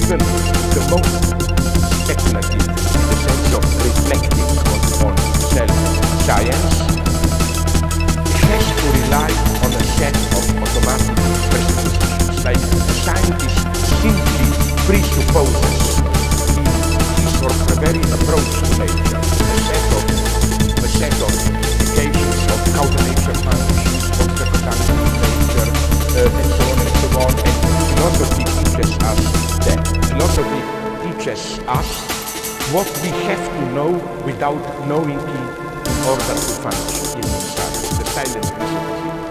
even the most speculative, in the sense of reflecting on self-science, has to rely on a set of automatic presuppositions. Like a scientist simply presupposes his or her very approach to nature, a set of indications of how the nature functions, what's the conduct of nature, and so on and so on. And philosophy teaches us that. Philosophy teaches us what we have to know without knowing it in order to function in society, the silent presupposition.